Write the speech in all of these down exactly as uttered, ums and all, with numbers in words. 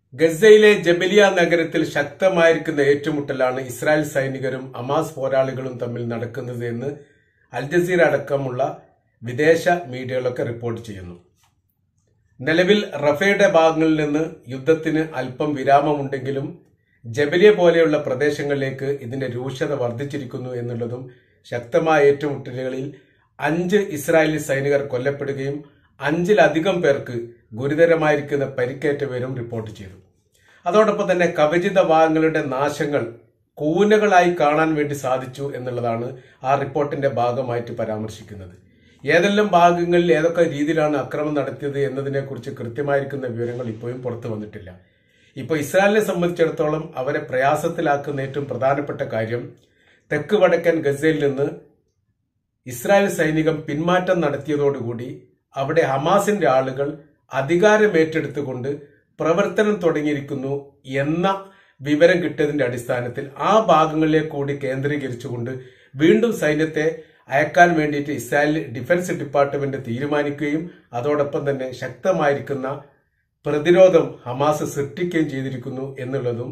ഗസയിലെ ജബലിയ നഗരത്തിൽ ശക്തമായിരിക്കുന്ന ഏറ്റുമുട്ടലാണ് ഇസ്രായേൽ സൈനികരും ഹമാസ് പോരാളികളും തമ്മിൽ നടക്കുന്നത് എന്ന് അൽ ജസീറ അടക്കമുള്ള വിദേശ മീഡിയകളൊക്കെ റിപ്പോർട്ട് ചെയ്യുന്നു. നിലവിൽ റഫയുടെ ഭാഗങ്ങളിൽ നിന്ന് യുദ്ധത്തിന് അല്പം വിരാമമുണ്ടെങ്കിലും ജബലിയ പോലെയുള്ള പ്രദേശങ്ങളിലേക്ക് ഇതിന്റെ രൂക്ഷത വർദ്ധിച്ചിരിക്കുന്നു എന്നുള്ളതും ശക്തമായ ഏറ്റുമുട്ടലുകളിൽ അഞ്ച് ഇസ്രായേലി സൈനികർ കൊല്ലപ്പെടുകയും അഞ്ചിലധികം പേർക്ക് ഗുരുതരമായിരിക്കുന്ന പരിക്കേറ്റവരും റിപ്പോർട്ട് ചെയ്തു. അതോടൊപ്പം തന്നെ കവചിത ഭാഗങ്ങളുടെ നാശങ്ങൾ കൂനകളായി കാണാൻ വേണ്ടി സാധിച്ചു എന്നുള്ളതാണ് ആ റിപ്പോർട്ടിന്റെ ഭാഗമായിട്ട് പരാമർശിക്കുന്നത്. ഏതെല്ലാം ഭാഗങ്ങളിൽ ഏതൊക്കെ രീതിയിലാണ് ആക്രമണം നടത്തിയത് എന്നതിനെക്കുറിച്ച് കൃത്യമായിരിക്കുന്ന വിവരങ്ങൾ ഇപ്പോഴും പുറത്തു വന്നിട്ടില്ല. ഇപ്പോൾ ഇസ്രായേലിനെ സംബന്ധിച്ചിടത്തോളം അവരെ പ്രയാസത്തിലാക്കുന്ന ഏറ്റവും പ്രധാനപ്പെട്ട കാര്യം തെക്ക് വടക്കൻ ഗസയിൽ നിന്ന് ഇസ്രായേൽ സൈനികം പിന്മാറ്റം നടത്തിയതോടുകൂടി അവിടെ ഹമാസിന്റെ ആളുകൾ അധികാരം ഏറ്റെടുത്തുകൊണ്ട് പ്രവർത്തനം തുടങ്ങിയിരിക്കുന്നു എന്ന വിവരം കിട്ടിയതിന്റെ അടിസ്ഥാനത്തിൽ ആ ഭാഗങ്ങളിലേക്ക് കൂടി കേന്ദ്രീകരിച്ചുകൊണ്ട് വീണ്ടും സൈന്യത്തെ അയക്കാൻ വേണ്ടിയിട്ട് ഇസ്രായേൽ ഡിഫൻസ് ഡിപ്പാർട്ട്മെന്റ് തീരുമാനിക്കുകയും അതോടൊപ്പം തന്നെ ശക്തമായിരിക്കുന്ന പ്രതിരോധം ഹമാസ് സൃഷ്ടിക്കുകയും ചെയ്തിരിക്കുന്നു എന്നുള്ളതും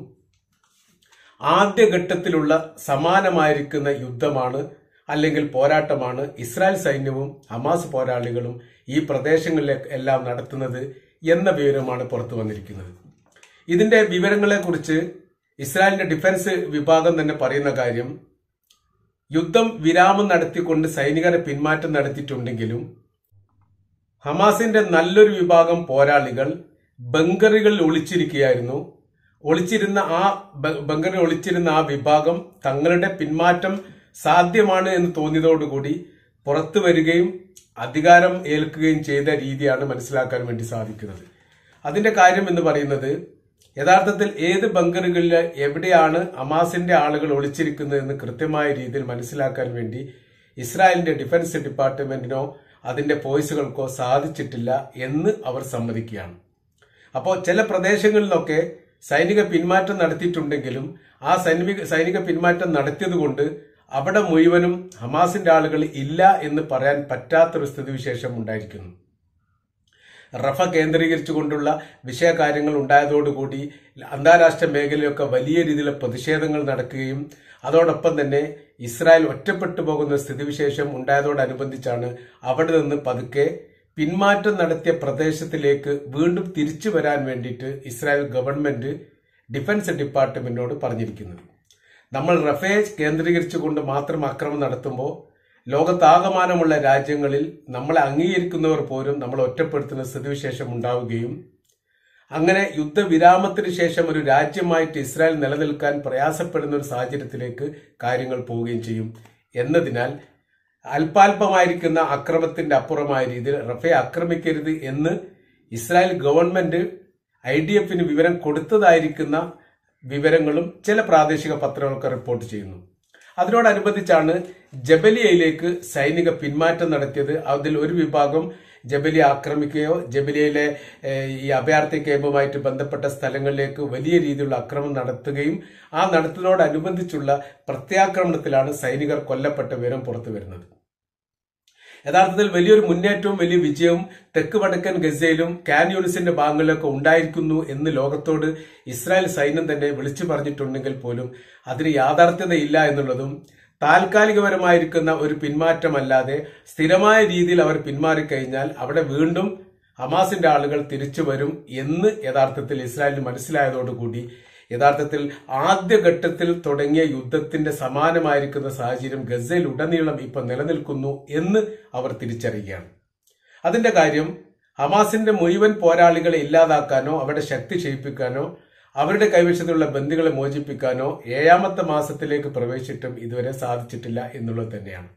ആദ്യഘട്ടത്തിലുള്ള സമാനമായിരിക്കുന്ന യുദ്ധമാണ് അല്ലെങ്കിൽ പോരാട്ടമാണ് ഇസ്രായേൽ സൈന്യവും ഹമാസ് പോരാളികളും ഈ പ്രദേശങ്ങളിലേക്ക് എല്ലാം നടത്തുന്നത് എന്ന വിവരമാണ് പുറത്തു വന്നിരിക്കുന്നത്. ഇതിന്റെ വിവരങ്ങളെക്കുറിച്ച് ഇസ്രായേലിന്റെ ഡിഫൻസ് വിഭാഗം തന്നെ പറയുന്ന കാര്യം, യുദ്ധം വിരാമം നടത്തിക്കൊണ്ട് സൈനികരെ പിന്മാറ്റം നടത്തിയിട്ടുണ്ടെങ്കിലും ഹമാസിന്റെ നല്ലൊരു വിഭാഗം പോരാളികൾ ബങ്കറുകളിൽ ഒളിച്ചിരിക്കുകയായിരുന്നു. ഒളിച്ചിരുന്ന ആ ബങ്കറിൽ ഒളിച്ചിരുന്ന ആ വിഭാഗം തങ്ങളുടെ പിന്മാറ്റം സാധ്യമാണ് എന്ന് തോന്നിയതോടുകൂടി പുറത്തു വരികയും അധികാരം ഏൽക്കുകയും ചെയ്ത രീതിയാണ് മനസ്സിലാക്കാൻ വേണ്ടി സാധിക്കുന്നത്. അതിന്റെ കാര്യം എന്ന് പറയുന്നത് യഥാർത്ഥത്തിൽ ഏത് ബങ്കറുകളിൽ എവിടെയാണ് ഹമാസിന്റെ ആളുകൾ ഒളിച്ചിരിക്കുന്നത് എന്ന് കൃത്യമായ രീതിയിൽ മനസ്സിലാക്കാൻ വേണ്ടി ഇസ്രായേലിന്റെ ഡിഫൻസ് ഡിപ്പാർട്ട്മെന്റിനോ അതിന്റെ ഫോഴ്സുകൾക്കോ സാധിച്ചിട്ടില്ല എന്ന് അവർ സമ്മതിക്കുകയാണ്. അപ്പോൾ ചില പ്രദേശങ്ങളിലൊക്കെ സൈനിക പിന്മാറ്റം നടത്തിയിട്ടുണ്ടെങ്കിലും ആ സൈനിക സൈനിക പിന്മാറ്റം നടത്തിയതുകൊണ്ട് അവിടെ മുഴുവനും ഹമാസിന്റെ ആളുകൾ ഇല്ല എന്ന് പറയാൻ പറ്റാത്തൊരു സ്ഥിതിവിശേഷം ഉണ്ടായിരിക്കുന്നു. റഫ കേന്ദ്രീകരിച്ചുകൊണ്ടുള്ള വിഷയകാര്യങ്ങൾ ഉണ്ടായതോടുകൂടി അന്താരാഷ്ട്ര മേഖലയൊക്കെ വലിയ രീതിയിലുള്ള പ്രതിഷേധങ്ങൾ നടക്കുകയും അതോടൊപ്പം തന്നെ ഇസ്രായേൽ ഒറ്റപ്പെട്ടു പോകുന്ന സ്ഥിതിവിശേഷം ഉണ്ടായതോടനുബന്ധിച്ചാണ് അവിടെ നിന്ന് പതുക്കെ പിന്മാറ്റം നടത്തിയ പ്രദേശത്തിലേക്ക് വീണ്ടും തിരിച്ചു വരാൻ വേണ്ടിയിട്ട് ഇസ്രായേൽ ഗവൺമെന്റ് ഡിഫൻസ് ഡിപ്പാർട്ട്മെന്റിനോട് പറഞ്ഞിരിക്കുന്നത്. നമ്മൾ റഫേൽ കേന്ദ്രീകരിച്ചുകൊണ്ട് മാത്രം ആക്രമണം നടത്തുമ്പോൾ ലോകത്താകമാനമുള്ള രാജ്യങ്ങളിൽ നമ്മളെ അംഗീകരിക്കുന്നവർ പോലും നമ്മളെ ഒറ്റപ്പെടുത്തുന്ന സ്ഥിതിവിശേഷം ഉണ്ടാവുകയും അങ്ങനെ യുദ്ധവിരാമത്തിന് ശേഷം ഒരു രാജ്യമായിട്ട് ഇസ്രായേൽ നിലനിൽക്കാൻ പ്രയാസപ്പെടുന്ന ഒരു സാഹചര്യത്തിലേക്ക് കാര്യങ്ങൾ പോവുകയും ചെയ്യും എന്നതിനാൽ അല്പാൽപമായിരിക്കുന്ന അക്രമത്തിന്റെ അപ്പുറമായ രീതിയിൽ റഫയെ ആക്രമിക്കരുത് എന്ന് ഇസ്രായേൽ ഗവൺമെന്റ് ഐ ഡി എഫിന് വിവരം കൊടുത്തതായിരിക്കുന്ന വിവരങ്ങളും ചില പ്രാദേശിക പത്രങ്ങളൊക്കെ റിപ്പോർട്ട് ചെയ്യുന്നു. അതിനോടനുബന്ധിച്ചാണ് ജബലിയയിലേക്ക് സൈനിക പിന്മാറ്റം നടത്തിയത്. അതിൽ ഒരു വിഭാഗം ജബലിയ ആക്രമിക്കുകയോ ജബലിയയിലെ ഈ അഭയാർത്ഥി ക്യാമ്പുമായിട്ട് ബന്ധപ്പെട്ട സ്ഥലങ്ങളിലേക്ക് വലിയ രീതിയിലുള്ള ആക്രമണം നടത്തുകയും ആ നടത്തുന്നതോടനുബന്ധിച്ചുള്ള പ്രത്യാക്രമണത്തിലാണ് സൈനികർ കൊല്ലപ്പെട്ട വിവരം പുറത്തു വരുന്നത്. യഥാർത്ഥത്തിൽ വലിയൊരു മുന്നേറ്റവും വലിയ വിജയവും തെക്ക് വടക്കൻ ഗസയിലും കാൻ യൂണിസിന്റെ ഭാഗങ്ങളിലൊക്കെ ഉണ്ടായിരിക്കുന്നു എന്ന് ലോകത്തോട് ഇസ്രായേൽ സൈന്യം തന്നെ വിളിച്ചു പറഞ്ഞിട്ടുണ്ടെങ്കിൽ പോലും അതിന് യാഥാർത്ഥ്യതയില്ല എന്നുള്ളതും താൽക്കാലികപരമായിരിക്കുന്ന ഒരു പിന്മാറ്റമല്ലാതെ സ്ഥിരമായ രീതിയിൽ അവർ പിന്മാറിക്കഴിഞ്ഞാൽ അവിടെ വീണ്ടും ഹമാസിന്റെ ആളുകൾ തിരിച്ചു വരും എന്ന് യഥാർത്ഥത്തിൽ ഇസ്രായേലിന് മനസ്സിലായതോടുകൂടി യഥാർത്ഥത്തിൽ ആദ്യഘട്ടത്തിൽ തുടങ്ങിയ യുദ്ധത്തിന്റെ സമാനമായിരിക്കുന്ന സാഹചര്യം ഗസയിൽ ഉടനീളം ഇപ്പൊ നിലനിൽക്കുന്നു എന്ന് അവർ തിരിച്ചറിയുകയാണ്. അതിന്റെ കാര്യം ഹമാസിന്റെ മുഴുവൻ പോരാളികളെ ഇല്ലാതാക്കാനോ അവരുടെ ശക്തി ക്ഷയിപ്പിക്കാനോ അവരുടെ കൈവശത്തിലുള്ള ബന്ദികളെ മോചിപ്പിക്കാനോ ഏഴാമത്തെ മാസത്തിലേക്ക് പ്രവേശിച്ചിട്ടും ഇതുവരെ സാധിച്ചിട്ടില്ല എന്നുള്ളത് തന്നെയാണ്.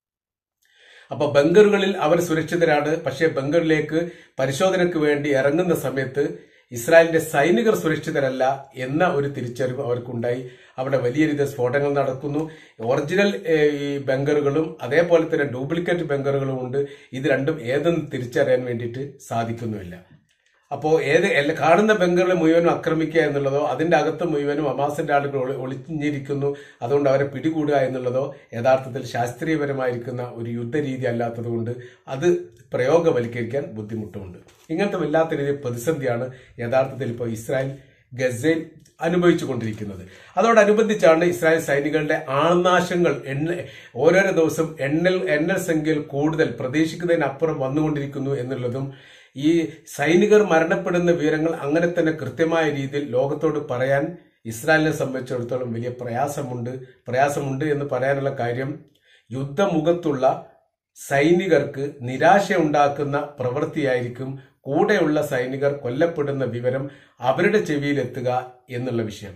അപ്പൊ ബങ്കറുകളിൽ അവർ സുരക്ഷിതരാണ്. പക്ഷേ ബങ്കറിലേക്ക് പരിശോധനയ്ക്ക് വേണ്ടി ഇറങ്ങുന്ന സമയത്ത് ഇസ്രായേലിന്റെ സൈനികർ സുരക്ഷിതരല്ല എന്ന ഒരു തിരിച്ചറിവ് അവർക്കുണ്ടായി. അവിടെ വലിയ രീതിയിൽ സ്ഫോടനങ്ങൾ നടക്കുന്നു. ഒറിജിനൽ ഈ ബങ്കറുകളും അതേപോലെ തന്നെ ഡ്യൂപ്ലിക്കേറ്റ് ബങ്കറുകളും ഉണ്ട്. ഇത് രണ്ടും ഏതെന്ന് തിരിച്ചറിയാൻ വേണ്ടിയിട്ട് സാധിക്കുന്നുമില്ല. അപ്പോൾ ഏത് കാണുന്ന ബങ്കറുകൾ മുഴുവനും ആക്രമിക്കുക എന്നുള്ളതോ അതിന്റെ അകത്ത് മുഴുവനും ഹമാസിന്റെ ആളുകൾ ഒളിഞ്ഞിരിക്കുന്നു, അതുകൊണ്ട് അവരെ പിടികൂടുക എന്നുള്ളതോ യഥാർത്ഥത്തിൽ ശാസ്ത്രീയപരമായിരിക്കുന്ന ഒരു യുദ്ധരീതി അല്ലാത്തത് കൊണ്ട് അത് പ്രയോഗവൽക്കരിക്കാൻ ബുദ്ധിമുട്ടുമുണ്ട്. ഇങ്ങനത്തെ വല്ലാത്ത രീതിയിൽ പ്രതിസന്ധിയാണ് യഥാർത്ഥത്തിൽ ഇപ്പോൾ ഇസ്രായേൽ ഗസയിൽ അനുഭവിച്ചു കൊണ്ടിരിക്കുന്നത്. അതോടനുബന്ധിച്ചാണ് ഇസ്രായേൽ സൈനികളുടെ ആൾനാശങ്ങൾ എണ്ണ ഓരോരോ ദിവസം എണ്ണൽ എണ്ണൽ സംഖ്യയിൽ കൂടുതൽ പ്രതീക്ഷിക്കുന്നതിനപ്പുറം വന്നുകൊണ്ടിരിക്കുന്നു എന്നുള്ളതും ഈ സൈനികർ മരണപ്പെടുന്ന വിവരങ്ങൾ അങ്ങനെ തന്നെ കൃത്യമായ രീതിയിൽ ലോകത്തോട് പറയാൻ ഇസ്രായേലിനെ സംബന്ധിച്ചിടത്തോളം വലിയ പ്രയാസമുണ്ട് പ്രയാസമുണ്ട് എന്ന് പറയാനുള്ള കാര്യം, യുദ്ധമുഖത്തുള്ള സൈനികർക്ക് നിരാശയുണ്ടാക്കുന്ന പ്രവൃത്തിയായിരിക്കും കൂടെയുള്ള സൈനികർ കൊല്ലപ്പെടുന്ന വിവരം അവരുടെ ചെവിയിലെത്തുക എന്നുള്ള വിഷയം.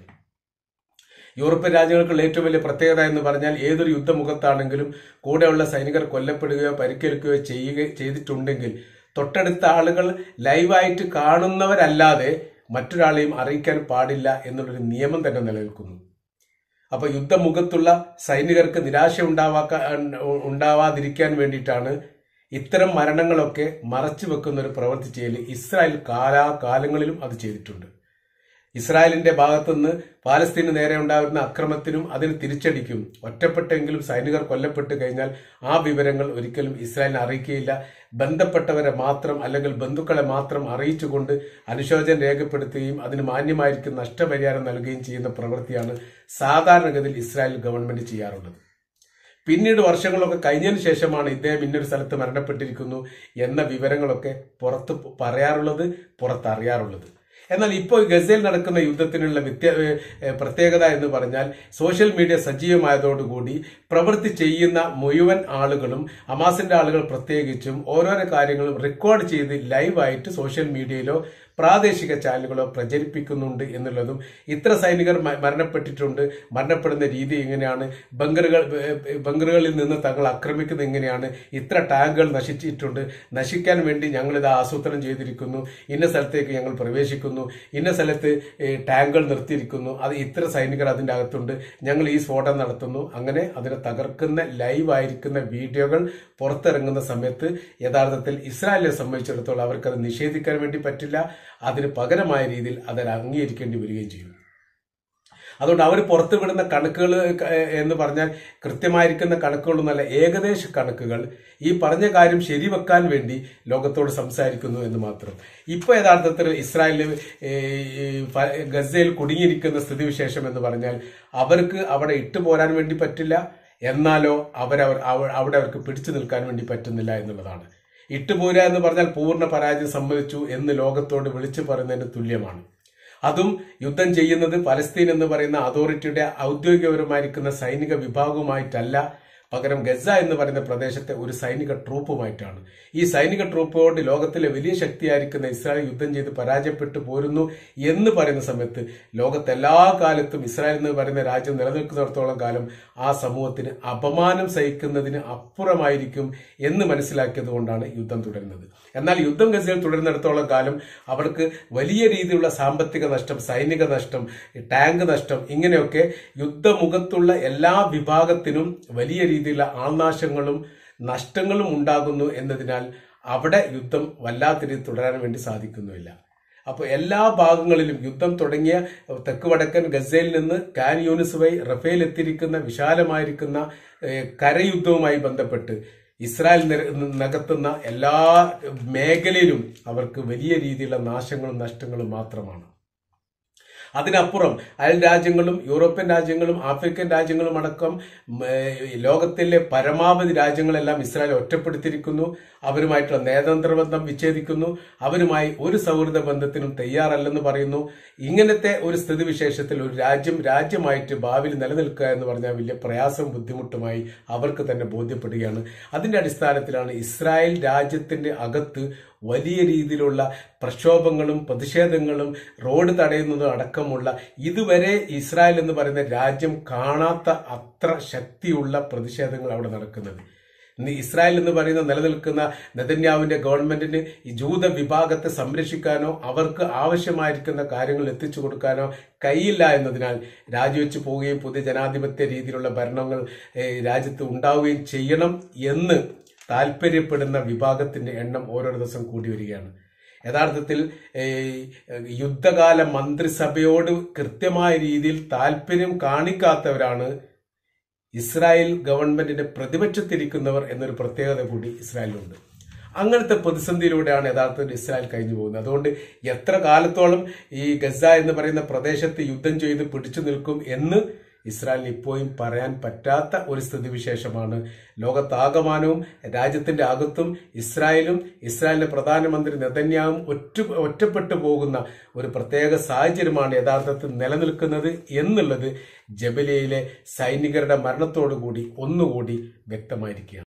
യൂറോപ്യൻ രാജ്യങ്ങൾക്കുള്ള ഏറ്റവും വലിയ പ്രത്യേകത എന്ന് പറഞ്ഞാൽ ഏതൊരു യുദ്ധമുഖത്താണെങ്കിലും കൂടെയുള്ള സൈനികർ കൊല്ലപ്പെടുകയോ പരിക്കേൽക്കുകയോ ചെയ്യുക ചെയ്തിട്ടുണ്ടെങ്കിൽ തൊട്ടടുത്ത ആളുകൾ ലൈവായിട്ട് കാണുന്നവരല്ലാതെ മറ്റൊരാളെയും അറിയിക്കാൻ പാടില്ല എന്നുള്ളൊരു നിയമം തന്നെ നിലനിൽക്കുന്നു. അപ്പൊ യുദ്ധമുഖത്തുള്ള സൈനികർക്ക് നിരാശ ഉണ്ടാവാ ഉണ്ടാവാതിരിക്കാൻ വേണ്ടിയിട്ടാണ് ഇത്തരം മരണങ്ങളൊക്കെ മറച്ചു വെക്കുന്ന ഒരു പ്രവൃത്തി ചെയ്യൽ ഇസ്രായേൽ കാലാകാലങ്ങളിലും അത് ചെയ്തിട്ടുണ്ട്. ഇസ്രായേലിന്റെ ഭാഗത്തുനിന്ന് പാലസ്തീന് നേരെ ഉണ്ടാകുന്ന അക്രമത്തിനും അതിന് തിരിച്ചടിക്കും ഒറ്റപ്പെട്ടെങ്കിലും സൈനികർ കൊല്ലപ്പെട്ട് കഴിഞ്ഞാൽ ആ വിവരങ്ങൾ ഒരിക്കലും ഇസ്രായേലിനെ അറിയിക്കുകയില്ല. ബന്ധപ്പെട്ടവരെ മാത്രം അല്ലെങ്കിൽ ബന്ധുക്കളെ മാത്രം അറിയിച്ചുകൊണ്ട് അനുശോചനം രേഖപ്പെടുത്തുകയും അതിന് മാന്യമായിരിക്കും നഷ്ടപരിഹാരം നൽകുകയും ചെയ്യുന്ന പ്രവൃത്തിയാണ് സാധാരണഗതിയിൽ ഇസ്രായേൽ ഗവൺമെന്റ് ചെയ്യാറുള്ളത്. പിന്നീട് വർഷങ്ങളൊക്കെ കഴിഞ്ഞതിന് ശേഷമാണ് ഇദ്ദേഹം ഇന്നൊരു സ്ഥലത്ത് മരണപ്പെട്ടിരിക്കുന്നു എന്ന വിവരങ്ങളൊക്കെ പുറത്ത് പറയാറുള്ളത്, പുറത്തറിയാറുള്ളത്. എന്നാൽ ഇപ്പോൾ ഗസയിൽ നടക്കുന്ന യുദ്ധത്തിനുള്ള വ്യത്യ പ്രത്യേകത എന്ന് പറഞ്ഞാൽ സോഷ്യൽ മീഡിയ സജീവമായതോടുകൂടി പ്രവൃത്തി ചെയ്യുന്ന മുഴുവൻ ആളുകളും ഹമാസിന്റെ ആളുകൾ പ്രത്യേകിച്ചും ഓരോരോ കാര്യങ്ങളും റെക്കോർഡ് ചെയ്ത് ലൈവായിട്ട് സോഷ്യൽ മീഡിയയിലോ പ്രാദേശിക ചാനലുകളോ പ്രചരിപ്പിക്കുന്നുണ്ട് എന്നുള്ളതും, ഇത്ര സൈനികർ മരണപ്പെട്ടിട്ടുണ്ട്, മരണപ്പെടുന്ന രീതി എങ്ങനെയാണ്, ബങ്കറുകൾ ബങ്കറുകളിൽ നിന്ന് തങ്ങൾ ആക്രമിക്കുന്നത് എങ്ങനെയാണ്, ഇത്ര ടാങ്കുകൾ നശിച്ചിട്ടുണ്ട്, നശിക്കാൻ വേണ്ടി ഞങ്ങളിത് ആസൂത്രണം ചെയ്തിരിക്കുന്നു, ഇന്ന സ്ഥലത്തേക്ക് ഞങ്ങൾ പ്രവേശിക്കുന്നു, ഇന്ന സ്ഥലത്ത് ടാങ്കുകൾ നിർത്തിയിരിക്കുന്നു, അത് ഇത്ര സൈനികർ അതിൻ്റെ അകത്തുണ്ട്, ഞങ്ങൾ ഈ സ്ഫോടനം നടത്തുന്നു, അങ്ങനെ അതിനെ തകർക്കുന്ന ലൈവായിരിക്കുന്ന വീഡിയോകൾ പുറത്തിറങ്ങുന്ന സമയത്ത് യഥാർത്ഥത്തിൽ ഇസ്രായേലിനെ സംബന്ധിച്ചിടത്തോളം അവർക്കത് നിഷേധിക്കാൻ വേണ്ടി പറ്റില്ല. അതിന് പകരമായ രീതിയിൽ അത് അംഗീകരിക്കേണ്ടി വരികയും ചെയ്യും. അതുകൊണ്ട് അവർ പുറത്തുവിടുന്ന കണക്കുകൾ എന്ന് പറഞ്ഞാൽ കൃത്യമായിരിക്കുന്ന കണക്കുകളൊന്നല്ല, ഏകദേശ കണക്കുകൾ ഈ പറഞ്ഞ കാര്യം ശരിവെക്കാൻ വേണ്ടി ലോകത്തോട് സംസാരിക്കുന്നു എന്ന് മാത്രം. ഇപ്പൊ യഥാർത്ഥത്തിൽ ഇസ്രായേലിൽ ഗസയിൽ കുടുങ്ങിയിരിക്കുന്ന സ്ഥിതിവിശേഷം എന്ന് പറഞ്ഞാൽ അവർക്ക് അവിടെ ഇട്ടുപോരാൻ വേണ്ടി പറ്റില്ല, എന്നാലോ അവരവർ അവിടെ അവർക്ക് പിടിച്ചു നിൽക്കാൻ വേണ്ടി പറ്റുന്നില്ല എന്നുള്ളതാണ്. ഇട്ടുപോര എന്ന് പറഞ്ഞാൽ പൂർണ്ണ പരാജയം സംഭവിച്ചു എന്ന് ലോകത്തോട് വിളിച്ചു പറയുന്നതിന് തുല്യമാണ്. അതും യുദ്ധം ചെയ്യുന്നത് പലസ്തീൻ എന്ന് പറയുന്ന അതോറിറ്റിയുടെ ഔദ്യോഗികപരമായിരിക്കുന്ന സൈനിക വിഭാഗവുമായിട്ടല്ല, പകരം ഗസ എന്ന് പറയുന്ന പ്രദേശത്തെ ഒരു സൈനിക ട്രൂപ്പുമായിട്ടാണ്. ഈ സൈനിക ട്രൂപ്പോട് ലോകത്തിലെ വലിയ ശക്തിയായിരിക്കുന്ന ഇസ്രായേൽ യുദ്ധം ചെയ്ത് പരാജയപ്പെട്ടു പോരുന്നു എന്ന് പറയുന്ന സമയത്ത് ലോകത്ത് എല്ലാ കാലത്തും ഇസ്രായേൽ എന്ന് പറയുന്ന രാജ്യം നിലനിൽക്കുന്നിടത്തോളം കാലം ആ സമൂഹത്തിന് അപമാനം സഹിക്കുന്നതിന് അപ്പുറമായിരിക്കും എന്ന് മനസ്സിലാക്കിയത് കൊണ്ടാണ് യുദ്ധം തുടരുന്നത്. എന്നാൽ യുദ്ധം ഗസയിൽ തുടരുന്നിടത്തോളം കാലം അവർക്ക് വലിയ രീതിയിലുള്ള സാമ്പത്തിക നഷ്ടം, സൈനിക നഷ്ടം, ടാങ്ക് നഷ്ടം, ഇങ്ങനെയൊക്കെ യുദ്ധമുഖത്തുള്ള എല്ലാ വിഭാഗത്തിനും വലിയ രീതിയിലുള്ള ആൾനാശങ്ങളും നഷ്ടങ്ങളും ഉണ്ടാകുന്നു എന്നതിനാൽ അവിടെ യുദ്ധം വല്ലാത്ത രീതിയിൽ തുടരാൻ വേണ്ടി സാധിക്കുന്നുമില്ല. അപ്പോൾ എല്ലാ ഭാഗങ്ങളിലും യുദ്ധം തുടങ്ങിയ തെക്ക് വടക്കൻ ഗസയിൽ നിന്ന് കാൻ യൂനിസ് വഴി റഫേൽ എത്തിയിരിക്കുന്ന വിശാലമായിരിക്കുന്ന കരയുദ്ധവുമായി ബന്ധപ്പെട്ട് ഇസ്രായേൽ നികത്തുന്ന എല്ലാ മേഖലയിലും അവർക്ക് വലിയ രീതിയിലുള്ള നാശങ്ങളും നഷ്ടങ്ങളും മാത്രമാണ്. അതിനപ്പുറം അയൽ രാജ്യങ്ങളും യൂറോപ്യൻ രാജ്യങ്ങളും ആഫ്രിക്കൻ രാജ്യങ്ങളും അടക്കം ലോകത്തിലെ പരമാവധി രാജ്യങ്ങളെല്ലാം ഇസ്രായേൽ ഒറ്റപ്പെടുത്തിയിരിക്കുന്നു. അവരുമായിട്ടുള്ള നയതന്ത്ര ബന്ധം വിച്ഛേദിക്കുന്നു. അവരുമായി ഒരു സൗഹൃദ ബന്ധത്തിനും തയ്യാറല്ലെന്ന് പറയുന്നു. ഇങ്ങനത്തെ ഒരു സ്ഥിതിവിശേഷത്തിൽ ഒരു രാജ്യം രാജ്യമായിട്ട് ഭാവിയിൽ നിലനിൽക്കുക എന്ന് പറഞ്ഞാൽ വലിയ പ്രയാസവും ബുദ്ധിമുട്ടുമായി അവർക്ക് തന്നെ ബോധ്യപ്പെടുകയാണ്. അതിന്റെ അടിസ്ഥാനത്തിലാണ് ഇസ്രായേൽ രാജ്യത്തിന്റെ അകത്ത് വലിയ രീതിയിലുള്ള പ്രക്ഷോഭങ്ങളും പ്രതിഷേധങ്ങളും റോഡ് തടയുന്നതും അടക്കമുള്ള ഇതുവരെ ഇസ്രായേൽ എന്ന് പറയുന്ന രാജ്യം കാണാത്ത അത്ര ശക്തിയുള്ള പ്രതിഷേധങ്ങൾ അവിടെ നടക്കുന്നത്. ഇസ്രായേൽ എന്ന് പറയുന്ന നിലനിൽക്കുന്ന നെതന്യാഹുവിന്റെ ഗവൺമെന്റിന് ഈ ജൂത വിഭാഗത്തെ സംരക്ഷിക്കാനോ അവർക്ക് ആവശ്യമായിരിക്കുന്ന കാര്യങ്ങൾ എത്തിച്ചു കൊടുക്കാനോ കഴിയില്ല എന്നതിനാൽ രാജിവെച്ചു പോവുകയും പുതിയ ജനാധിപത്യ രീതിയിലുള്ള ഭരണങ്ങൾ രാജ്യത്ത് ഉണ്ടാവുകയും ചെയ്യണം എന്ന് താല്പര്യപ്പെടുന്ന വിഭാഗത്തിന്റെ എണ്ണം ഓരോ ദിവസം കൂടി വരികയാണ്. യഥാർത്ഥത്തിൽ യുദ്ധകാല മന്ത്രിസഭയോട് കൃത്യമായ രീതിയിൽ താല്പര്യം കാണിക്കാത്തവരാണ് ഇസ്രായേൽ ഗവൺമെന്റിന്റെ പ്രതിപക്ഷത്തിരിക്കുന്നവർ എന്നൊരു പ്രത്യേകത കൂടി ഇസ്രായേലിനുണ്ട്. അങ്ങനത്തെ പ്രതിസന്ധിയിലൂടെയാണ് യഥാർത്ഥത്തിൽ ഇസ്രായേൽ കഴിഞ്ഞു പോകുന്നത്. അതുകൊണ്ട് എത്ര കാലത്തോളം ഈ ഗസ എന്ന് പറയുന്ന പ്രദേശത്ത് യുദ്ധം ചെയ്ത് പിടിച്ചു നിൽക്കും എന്ന് ഇസ്രായേലിന് ഇപ്പോഴും പറയാൻ പറ്റാത്ത ഒരു സ്ഥിതിവിശേഷമാണ്. ലോകത്താകമാനവും രാജ്യത്തിന്റെ അകത്തും ഇസ്രായേലും ഇസ്രായേലിന്റെ പ്രധാനമന്ത്രി നെതന്യാഹുവും ഒറ്റ ഒറ്റപ്പെട്ടു പോകുന്ന ഒരു പ്രത്യേക സാഹചര്യമാണ് യഥാർത്ഥത്തിൽ നിലനിൽക്കുന്നത് എന്നുള്ളത് ജബലിയയിലെ സൈനികരുടെ മരണത്തോടുകൂടി ഒന്നുകൂടി വ്യക്തമായിരിക്കുകയാണ്.